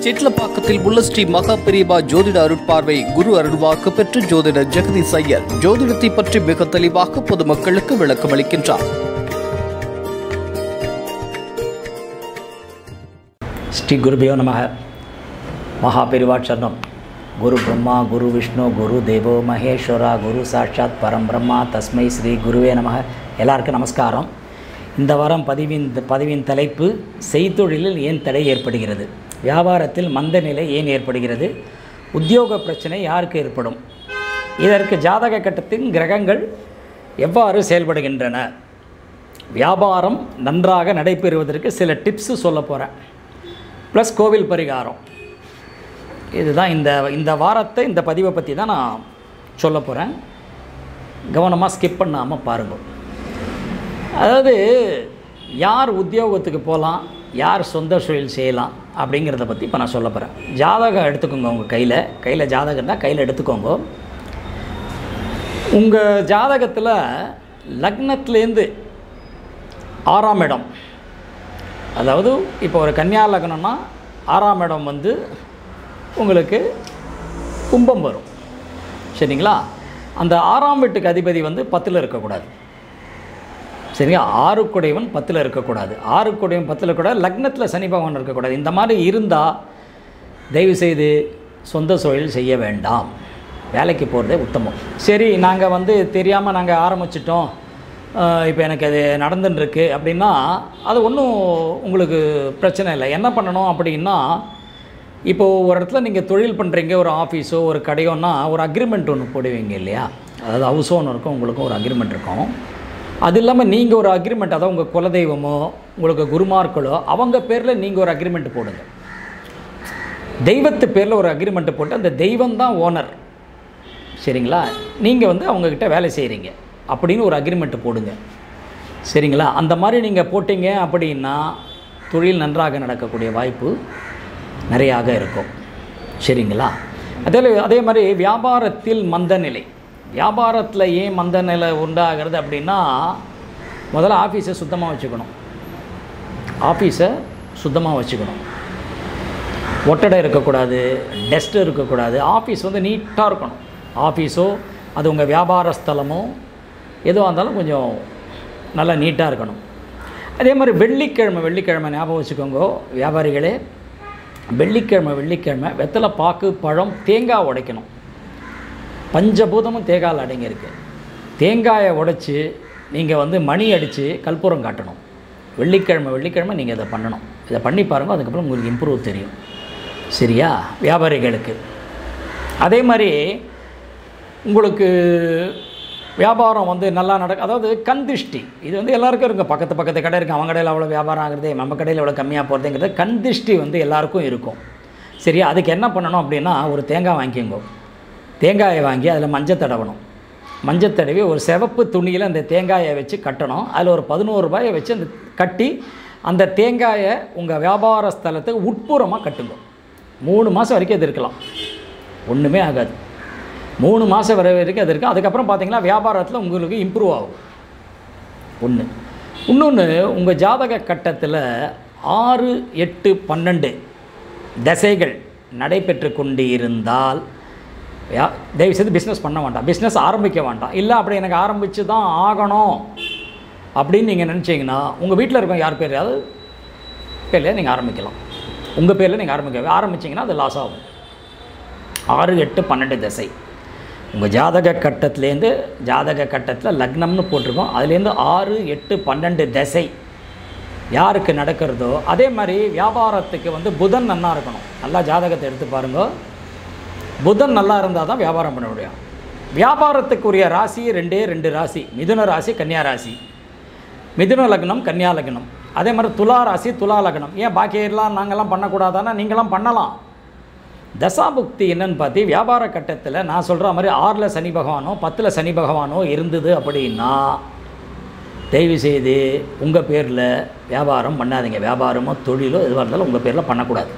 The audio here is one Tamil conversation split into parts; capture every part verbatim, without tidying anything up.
சிட்லப்பாக்கத்தில் உள்ள ஸ்ரீ மகா பெரியபா ஜோதிட அருட்பார்வை குரு அருள்வாக்கு பெற்று ஜோதிடர் ஜெகதீஷ் ஐயர் ஜோதிடத்தை பற்றி மிக தெளிவாக பொதுமக்களுக்கு விளக்கம் அளிக்கின்றார். ஸ்ரீ குருபியோ நமக. மகா பெரியவா சரணம். குரு பிரம்மா குரு விஷ்ணு குரு தேவோ மகேஸ்வரா குரு சாட்சாத் பரம் பிரம்மா தஸ்மை ஸ்ரீ குருவே நமக. எல்லாருக்கும் நமஸ்காரம். இந்த வாரம் பதிவின் பதிவின் தலைப்பு செய்தொழிலில் ஏன் தடை ஏற்படுகிறது, வியாபாரத்தில் மந்த நிலை ஏன் ஏற்படுகிறது, உத்தியோக பிரச்சனை யாருக்கு ஏற்படும், இதற்கு ஜாதக கட்டத்தின் கிரகங்கள் எவ்வாறு செயல்படுகின்றன, வியாபாரம் நன்றாக நடைபெறுவதற்கு சில டிப்ஸு சொல்ல போகிறேன், ப்ளஸ் கோவில் பரிகாரம். இதுதான் இந்த இந்த வாரத்தை இந்த பதிவை பற்றி தான் நான் சொல்ல போகிறேன். கவனமாக ஸ்கிப் பண்ணாமல் பாருங்கள். அதாவது யார் உத்தியோகத்துக்கு போகலாம், யார் சொந்த தொழில் செய்யலாம் அப்படிங்கிறத பற்றி இப்போ நான் சொல்ல போகிறேன். ஜாதகம் எடுத்துக்கோங்க. உங்கள் கையில் கையில் ஜாதகம் இருந்தால் கையில் எடுத்துக்கோங்க. உங்கள் ஜாதகத்தில் லக்னத்துலேருந்து ஆறாம் இடம், அதாவது இப்போ ஒரு கன்னியா லக்னம்னா ஆறாம் இடம் வந்து உங்களுக்கு கும்பம் வரும். சரிங்களா? அந்த ஆறாம் வீட்டுக்கு அதிபதி வந்து பத்தில் இருக்கக்கூடாது. சரிங்களா? ஆறுக்குடையவன் பத்தில் இருக்கக்கூடாது. ஆறுக்குடையவன் பத்தில் இருக்கக்கூடாது. லக்னத்தில் சனி பகவான் இருக்கக்கூடாது. இந்த மாதிரி இருந்தால் தயவுசெய்து சொந்த தொழில் செய்ய வேண்டாம், வேலைக்கு போகிறதே உத்தமம். சரி, நாங்கள் வந்து தெரியாமல் நாங்கள் ஆரம்பிச்சிட்டோம், இப்போ எனக்கு அது நடந்துட்டுருக்கு அப்படின்னா அது ஒன்றும் உங்களுக்கு பிரச்சனை இல்லை. என்ன பண்ணணும் அப்படின்னா, இப்போது ஒரு இடத்துல நீங்கள் தொழில் பண்ணுறீங்க, ஒரு ஆஃபீஸோ ஒரு கடையோன்னா ஒரு அக்ரிமெண்ட் ஒன்று போடுவீங்க இல்லையா? அதாவது ஹவுஸ் ஓனருக்கும் உங்களுக்கும் ஒரு அக்ரிமெண்ட் இருக்கும். அது இல்லாமல் நீங்கள் ஒரு அக்ரிமெண்ட், அதாவது உங்கள் குலதெய்வமோ உங்களுக்கு குருமார்களோ அவங்க பேரில் நீங்கள் ஒரு அக்ரிமெண்ட் போடுங்க. தெய்வத்து பேரில் ஒரு அக்ரிமெண்ட்டு போட்டு அந்த தெய்வம் தான் ஓனர். சரிங்களா? நீங்கள் வந்து அவங்கக்கிட்ட வேலை செய்கிறீங்க அப்படின்னு ஒரு அக்ரிமெண்ட்டு போடுங்க. சரிங்களா? அந்த மாதிரி நீங்கள் போட்டிங்க அப்படின்னா தொழில் நன்றாக நடக்கக்கூடிய வாய்ப்பு நிறையாக இருக்கும். சரிங்களா? அதே அதே மாதிரி வியாபாரத்தில் மந்த நிலை, வியாபாரத்தில் ஏன் மந்த நிலை உண்டாகிறது அப்படின்னா, முதல்ல ஆஃபீஸை சுத்தமாக வச்சுக்கணும். ஆஃபீஸை சுத்தமாக வச்சுக்கணும். ஒட்டடை இருக்கக்கூடாது, டஸ்ட்டு இருக்கக்கூடாது. ஆஃபீஸ் வந்து நீட்டாக இருக்கணும். ஆஃபீஸோ அது உங்கள் வியாபார ஸ்தலமோ எதுவாக இருந்தாலும் கொஞ்சம் நல்லா நீட்டாக இருக்கணும். அதே மாதிரி வெள்ளிக்கிழமை வெள்ளிக்கிழமை ஞாபகம் வச்சுக்கோங்க வியாபாரிகளே. வெள்ளிக்கிழமை வெள்ளிக்கிழமை வெத்தலை பாக்கு பழம் தேங்காய் உடைக்கணும். பஞ்சபூதமும் தேங்காயில் அடங்கியிருக்கு. தேங்காயை உடைச்சி நீங்கள் வந்து மணி அடித்து கற்பூரம் காட்டணும். வெள்ளிக்கிழமை வெள்ளிக்கிழமை நீங்கள் இதை பண்ணணும். இதை பண்ணி பாருங்கள், அதுக்கப்புறம் உங்களுக்கு இம்ப்ரூவ் தெரியும். சரியா? வியாபாரிகளுக்கு அதே மாதிரி உங்களுக்கு வியாபாரம் வந்து நல்லா நடக்கும். அதாவது கண் திருஷ்டி, இது வந்து எல்லாருக்கும் இருக்கும். பக்கத்து பக்கத்து கடை இருக்குது, அவங்க கடையில் அவ்வளோ வியாபாரம் ஆகுறது, நம்ம கடையில் எவ்வளோ கம்மியாக போகிறதுங்கிறது கண் திருஷ்டி வந்து எல்லாருக்கும் இருக்கும். சரியா? அதுக்கு என்ன பண்ணணும் அப்படின்னா, ஒரு தேங்காய் வாங்கிக்கோங்க. தேங்காயை வாங்கி அதில் மஞ்சள் தடவணும். மஞ்சள் தடவி ஒரு சிவப்பு துணியில் அந்த தேங்காயை வச்சு கட்டணும். அதில் ஒரு பதினோரு ரூபாயை வச்சு அந்த கட்டி அந்த தேங்காயை உங்கள் வியாபார ஸ்தலத்துக்கு உட்புறமாக கட்டுங்க. மூணு மாதம் வரைக்கும் அது இருக்கலாம், ஒன்றுமே ஆகாது. மூணு மாதம் வரை வரைக்கும் அது இருக்குது. அதுக்கப்புறம் பார்த்திங்கன்னா வியாபாரத்தில் உங்களுக்கு இம்ப்ரூவ் ஆகும். ஒன்று இன்னொன்று, உங்கள் ஜாதக கட்டத்தில் ஆறு எட்டு பன்னெண்டு தசைகள் நடைபெற்று கொண்டு இருந்தால் யா தயவுசெய்து பிஸ்னஸ் பண்ண வேண்டாம், பிஸ்னஸ் ஆரம்பிக்க வேண்டாம். இல்லை அப்படி எனக்கு ஆரம்பித்து தான் ஆகணும் அப்படின்னு நீங்கள் நினச்சிங்கன்னா உங்கள் வீட்டில் இருக்க யார் பேரையாவது பேரில் நீங்கள் ஆரம்பிக்கலாம். உங்கள் பேரில் நீங்கள் ஆரம்பிக்க ஆரம்பிச்சிங்கன்னா அது லாஸ் ஆகும். ஆறு எட்டு பன்னெண்டு தசை உங்கள் ஜாதக கட்டத்துலேருந்து, ஜாதக கட்டத்தில் லக்னம்னு போட்டிருக்கோம், அதுலேருந்து ஆறு எட்டு பன்னெண்டு தசை யாருக்கு நடக்கிறதோ. அதே மாதிரி வியாபாரத்துக்கு வந்து புதன் நல்லா இருக்கணும். நல்லா ஜாதகத்தை எடுத்து பாருங்கள். புதன் நல்லா இருந்தால் தான் வியாபாரம் பண்ண முடியும். வியாபாரத்துக்குரிய ராசி ரெண்டே ரெண்டு ராசி, மிதுன ராசி கன்னியா ராசி. மிதுன லக்னம் கன்னியா லக்னம். அதே மாதிரி துலா ராசி துலா லக்னம். ஏன் பாக்கியெல்லாம் நாங்கள்லாம் பண்ணக்கூடாதானா? நீங்களாம் பண்ணலாம். தசாபுக்தி என்னன்னு பார்த்து வியாபார கட்டத்தில் நான் சொல்கிற மாதிரி ஆறில் சனி பகவானோ பத்தில் சனி பகவானோ இருந்தது அப்படின்னா தயவுசெய்து உங்கள் பேரில் வியாபாரம் பண்ணாதீங்க. வியாபாரமோ தொழிலோ எதுவாக இருந்தாலும் உங்கள் பேரில் பண்ணக்கூடாது.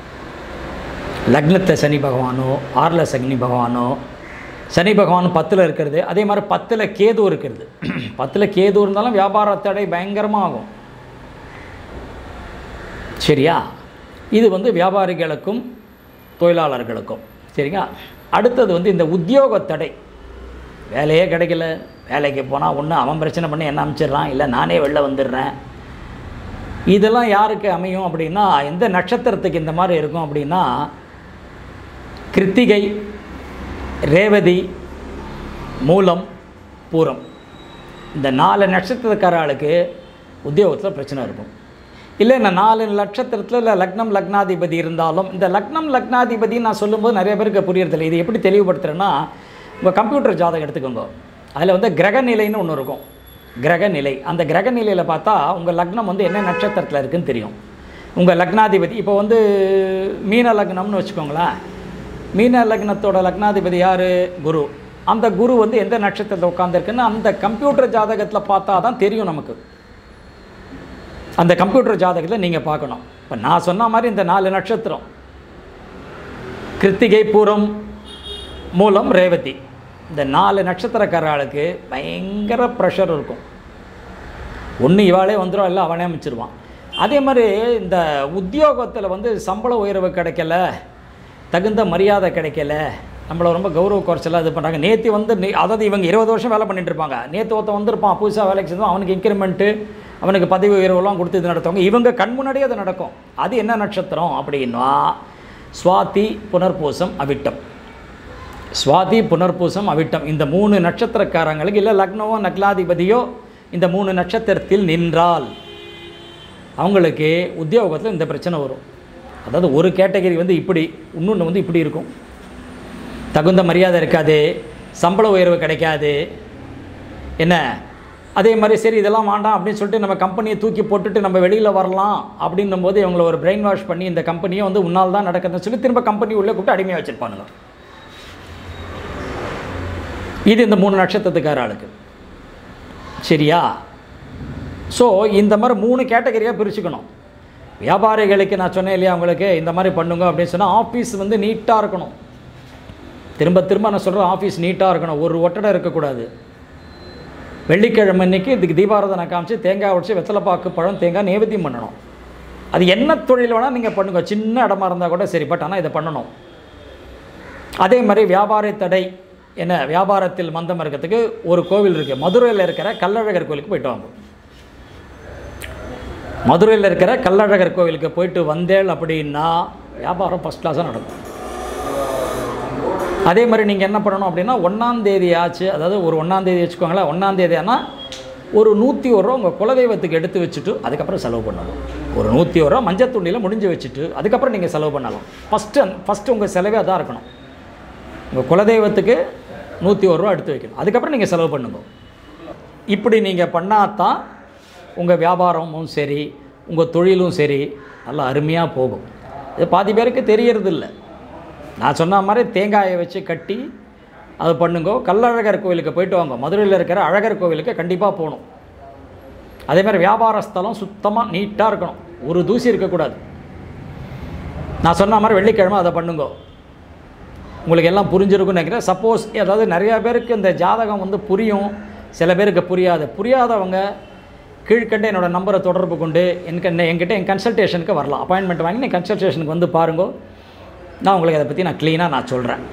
லக்னத்தை சனி பகவானோ ஆறில் சனி பகவானோ, சனி பகவான் பத்தில் இருக்கிறது, அதே மாதிரி பத்தில் கேது இருக்கிறது. பத்தில் கேது இருந்தாலும் வியாபார தடை பயங்கரமாக ஆகும். சரியா? இது வந்து வியாபாரிகளுக்கும் தொழிலாளர்களுக்கும். சரிங்களா? அடுத்தது வந்து இந்த உத்தியோக தடை. வேலையே கிடைக்கல, வேலைக்கு போனால் ஒன்று அவன் பிரச்சனை பண்ணி என்ன அமைச்சிடுறான், இல்லை நானே வெளில வந்துடுறேன். இதெல்லாம் யாருக்கு அமையும் அப்படின்னா, எந்த நட்சத்திரத்துக்கு இந்த மாதிரி இருக்கும் அப்படின்னா, கிருத்திகை, ரேவதி, மூலம், பூரம், இந்த நாலு நட்சத்திரக்காரர்களுக்கு உத்தியோகத்தில் பிரச்சனை இருக்கும். இல்லை இந்த நாலு நட்சத்திரத்தில் இல்லை லக்னம் லக்னாதிபதி இருந்தாலும், இந்த லக்னம் லக்னாதிபதி நான் சொல்லும்போது நிறைய பேருக்கு புரியறதில்லை. இது எப்படி தெளிவுபடுத்துகிறேன்னா, உங்கள் கம்ப்யூட்டர் ஜாதகம் எடுத்துக்கோங்க. அதில் வந்து கிரக நிலைன்னு ஒன்று இருக்கும். கிரக நிலை, அந்த கிரக நிலையில் பார்த்தா உங்கள் லக்னம் வந்து என்ன நட்சத்திரத்தில் இருக்குதுன்னு தெரியும். உங்கள் லக்னாதிபதி இப்போ வந்து மீன லக்னம்னு வச்சுக்கோங்களேன். மீன லக்னத்தோட லக்னாதிபதி யார்? குரு. அந்த குரு வந்து எந்த நட்சத்திரத்தில் உட்காந்துருக்குன்னு அந்த கம்ப்யூட்டர் ஜாதகத்தில் பார்த்தா தான் தெரியும் நமக்கு. அந்த கம்ப்யூட்டர் ஜாதகத்தில் நீங்கள் பார்க்கணும். இப்போ நான் சொன்ன மாதிரி இந்த நாலு நட்சத்திரம் கிருத்திகை, பூரம், மூலம், ரேவதி, இந்த நாலு நட்சத்திரக்காரர்களுக்கு பயங்கர ப்ரெஷர் இருக்கும். ஒன்று இவாளே வந்துடும், இல்லை அவனே அமைச்சிருவான். அதே மாதிரி இந்த உத்தியோகத்தில் வந்து சம்பள உயர்வு கிடைக்கல, தகுந்த மரியாதை கிடைக்கல, நம்மளை ரொம்ப கௌரவ குறைச்சலாக இது பண்ணுறாங்க. நேற்று வந்து அதாவது இவங்க இருபது வருஷம் வேலை பண்ணிட்டு இருப்பாங்க. நேற்று ஒருத்தன் வந்திருப்பான், புதுசாக வேலைக்கு செஞ்சோம், அவனுக்கு இன்க்ரிமெண்ட்டு, அவனுக்கு பதவி உயர்வுலாம் கொடுத்து இது நடத்துவாங்க. இவங்க கண் முன்னாடியே அது நடக்கும். அது என்ன நட்சத்திரம் அப்படின்னா, சுவாதி, புனர்பூசம், அவிட்டம். சுவாதி, புனர்பூசம், அவிட்டம், இந்த மூணு நட்சத்திரக்காரங்களுக்கு இல்லை லக்னவோ லக்னாதிபதியோ இந்த மூணு நட்சத்திரத்தில் நின்றால் அவங்களுக்கு உத்தியோகத்தில் இந்த பிரச்சனை வரும். அதாவது ஒரு கேட்டகரி வந்து இப்படி, இன்னொன்று வந்து இப்படி இருக்கும். தகுந்த மரியாதை இருக்காது, சம்பள உயர்வு கிடைக்காது. என்ன அதே மாதிரி சரி இதெல்லாம் வேண்டாம் அப்படின்னு சொல்லிட்டு நம்ம கம்பெனியை தூக்கி போட்டுட்டு நம்ம வெளியில் வரலாம் அப்படின்னும் போது இவங்களை ஒரு பிரெயின் வாஷ் பண்ணி இந்த கம்பெனியை வந்து உன்னால் தான் நடக்குதுன்னு சொல்லி திரும்ப கம்பெனி உள்ளே கூப்பிட்டு அடிமையாக வச்சுருப்பானுங்க. இது இந்த மூணு நட்சத்திரத்துக்கார ஆளுக்கு. சரியா? ஸோ இந்த மாதிரி மூணு கேட்டகரியாக பிரிச்சுக்கணும். வியாபாரிகளுக்கு நான் சொன்னேன் இல்லையா, அவங்களுக்கு இந்த மாதிரி பண்ணுங்க அப்படின்னு சொன்னால் ஆஃபீஸ் வந்து நீட்டாக இருக்கணும். திரும்ப திரும்ப நான் சொல்கிறேன், ஆஃபீஸ் நீட்டாக இருக்கணும், ஒரு ஒட்டடை இருக்கக்கூடாது. வெள்ளிக்கிழமை அன்றைக்கி இதுக்கு தீபாராதனை காமிச்சு தேங்காய் உடச்சி வெத்தலைப்பாக்கு பழம் தேங்காய் நைவேத்தியம் பண்ணணும். அது என்ன தொழில் வேணால் நீங்கள் பண்ணுங்க, சின்ன இடமா இருந்தால் கூட சரி, பட் ஆனால் இதை பண்ணணும். அதே மாதிரி வியாபார தடை என்ன, வியாபாரத்தில் மந்தம் இருக்கிறதுக்கு ஒரு கோவில் இருக்குது. மதுரையில் இருக்கிற கள்ளழகர் கோவிலுக்கு போயிட்டு வாங்க. மதுரையில் இருக்கிற கள்ளழகர் கோவிலுக்கு போயிட்டு வந்தேள் அப்படின்னா வியாபாரம் ஃபஸ்ட் கிளாஸாக நடக்கும். அதே மாதிரி நீங்கள் என்ன பண்ணணும் அப்படின்னா, ஒன்றாந்தேதி ஆச்சு, அதாவது ஒரு ஒன்றாந்தேதி வச்சுக்கோங்களேன். ஒன்றாந்தேதி ஆனால் ஒரு நூற்றி ஒரு ரூபா உங்கள் குலதெய்வத்துக்கு எடுத்து வச்சுட்டு அதுக்கப்புறம் செலவு பண்ணணும். ஒரு நூற்றி ஒரு ரூபா மஞ்சள் துண்டியில் முடிஞ்சு வச்சுட்டு அதுக்கப்புறம் நீங்கள் செலவு பண்ணலாம். ஃபஸ்ட்டு ஃபஸ்ட்டு உங்கள் செலவே அதான் இருக்கணும். உங்கள் குலதெய்வத்துக்கு நூற்றி ஒரு ரூபா எடுத்து வைக்கணும், அதுக்கப்புறம் நீங்கள் செலவு பண்ணுங்க. இப்படி நீங்கள் பண்ணால் தான் உங்கள் வியாபாரமும் சரி, உங்கள் தொழிலும் சரி நல்லா அருமையாக போகும். இது பாதி பேருக்கு தெரியறதில்லை. நான் சொன்ன மாதிரி தேங்காயை வச்சு கட்டி அது பண்ணுங்க. கள்ளழகர் கோவிலுக்கு போயிட்டு வாங்க. மதுரையில் இருக்கிற அழகர் கோவிலுக்கு கண்டிப்பாக போகணும். அதே மாதிரி வியாபார ஸ்தலம் சுத்தமாக நீட்டாக இருக்கணும், ஒரு தூசி இருக்கக்கூடாது. நான் சொன்ன மாதிரி வெள்ளிக்கிழமை அதை பண்ணுங்க. உங்களுக்கு எல்லாம் புரிஞ்சிருக்குன்னு நினைக்கிறேன். சப்போஸ் அதாவது நிறையா பேருக்கு இந்த ஜாதகம் வந்து புரியும், சில பேருக்கு புரியாது. புரியாதவங்க கீழ்கண்ட என்னோடய நம்பரை தொடர்பு கொண்டு எனக்கு என்கிட்ட என் கன்சல்டேஷனுக்கு வரலாம். அப்பாயின்மெண்ட் வாங்கி நீங்கள் கன்சல்டேஷனுக்கு வந்து பாருங்க. நான் உங்களுக்கு அதை பற்றி நான் க்ளீனாக நான் சொல்கிறேன்.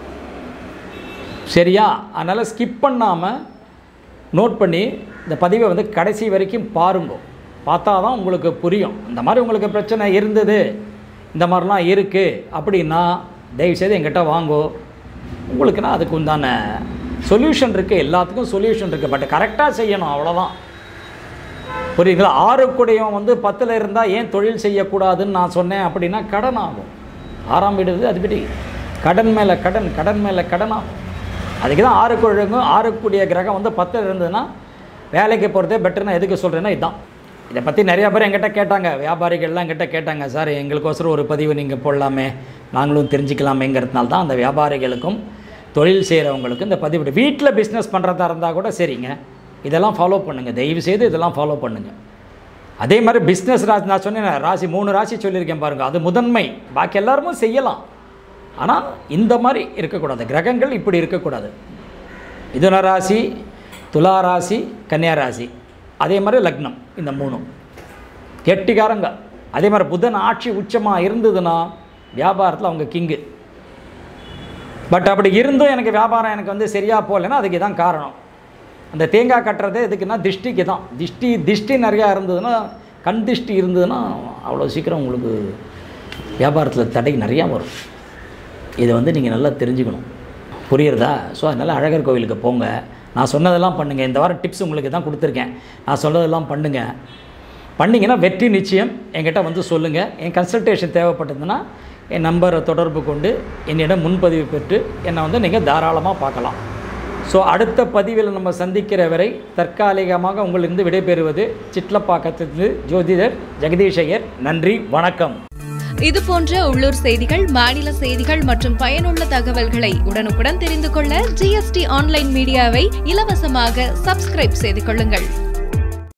சரியா? அதனால் ஸ்கிப் பண்ணாமல் நோட் பண்ணி இந்த பதிவை வந்து கடைசி வரைக்கும் பாருங்க. பார்த்தா தான் உங்களுக்கு புரியும். இந்த மாதிரி உங்களுக்கு பிரச்சனை இருந்தது, இந்த மாதிரிலாம் இருக்குது அப்படின்னா தயவுசெய்து என்கிட்ட வாங்கோ. உங்களுக்குன்னா அதுக்கு உண்டான சொல்யூஷன் இருக்குது. எல்லாத்துக்கும் சொல்யூஷன் இருக்குது, பட் கரெக்டாக செய்யணும், அவ்வளோதான். புரியுதுங்களா? ஆறுக்குடையும் வந்து பத்தில் இருந்தால் ஏன் தொழில் செய்யக்கூடாதுன்னு நான் சொன்னேன் அப்படின்னா கடன் ஆகும். ஆறாம் வீடுது அதுபடி கடன் மேலே கடன், கடன் மேலே கடன் ஆகும். அதுக்கு தான் ஆறுக்குழங்கும் ஆறுக்கூடிய கிரகம் வந்து பத்தில் இருந்ததுன்னா வேலைக்கு போகிறதே பெட்டர்னா எதுக்கு சொல்கிறேன்னா இதுதான். இதை பற்றி நிறையா பேர் எங்கிட்ட கேட்டாங்க, வியாபாரிகள்லாம் எங்கிட்ட கேட்டாங்க, சார் எங்களுக்கோசரம் ஒரு பதிவு நீங்கள் போடலாமே, நாங்களும் தெரிஞ்சுக்கலாமேங்கிறதுனால தான் அந்த வியாபாரிகளுக்கும் தொழில் செய்கிறவங்களுக்கும் இந்த பதிவு. வீட்டில் பிஸ்னஸ் பண்ணுறதா இருந்தால் கூட சரிங்க, இதெல்லாம் ஃபாலோ பண்ணுங்கள், தயவு செய்து இதெல்லாம் ஃபாலோ பண்ணுங்கள். அதே மாதிரி பிஸ்னஸ் ராசி நான் சொன்னேன், ராசி மூணு ராசி சொல்லியிருக்கேன் பாருங்கள், அது முதன்மை. பாக்கி எல்லாருமே செய்யலாம், ஆனால் இந்த மாதிரி இருக்கக்கூடாது. கிரகங்கள் இப்படி இருக்கக்கூடாது. மிதுன ராசி, துலா ராசி, கன்னியா ராசி, அதே மாதிரி லக்னம், இந்த மூணும் கெட்டிக்காரங்க. அதே மாதிரி புதன் ஆட்சி உச்சமாக இருந்ததுன்னா வியாபாரத்தில் அவங்க கிங்கு. பட் அப்படி இருந்தும் எனக்கு வியாபாரம் எனக்கு வந்து சரியாக போகலைன்னா அதுக்கு தான் காரணம். அந்த தேங்காய் கட்டுறது எதுக்குன்னா திஷ்டிக்கு தான். திஷ்டி திஷ்டி நிறையா இருந்ததுன்னா, கண் திஷ்டி இருந்ததுன்னா அவ்வளோ சீக்கிரம் உங்களுக்கு வியாபாரத்தில் தடை நிறையா வரும். இதை வந்து நீங்கள் நல்லா தெரிஞ்சுக்கணும். புரியுறதா? ஸோ அதனால் அழகர் கோவிலுக்கு போங்க. நான் சொன்னதெல்லாம் பண்ணுங்கள். இந்த வாரம் டிப்ஸ் உங்களுக்கு தான் கொடுத்துருக்கேன். நான் சொன்னதெல்லாம் பண்ணுங்கள். பண்ணிங்கன்னா வெற்றி நிச்சயம். என்கிட்ட வந்து சொல்லுங்கள். என் கன்சல்டேஷன் தேவைப்பட்டதுன்னா என் நம்பரை தொடர்பு கொண்டு என்னிடம் முன்பதிவு பெற்று என்னை வந்து நீங்கள் தாராளமாக பார்க்கலாம். ஸோ அடுத்த பதிவில் நம்ம சந்திக்கிற வரை தற்காலிகமாக உங்களிருந்து விடைபெறுவது சிட்லப்பாக்கத்திலிருந்து ஜோதிடர் ஜெகதீஷ் ஐயர். நன்றி, வணக்கம். இது போன்ற உள்ளூர் செய்திகள், மாநில செய்திகள் மற்றும் பயனுள்ள தகவல்களை உடனுக்குடன் தெரிந்து கொள்ள ஜிஎஸ்டி ஆன்லைன் மீடியாவை இலவசமாக சப்ஸ்கிரைப் செய்து கொள்ளுங்கள்.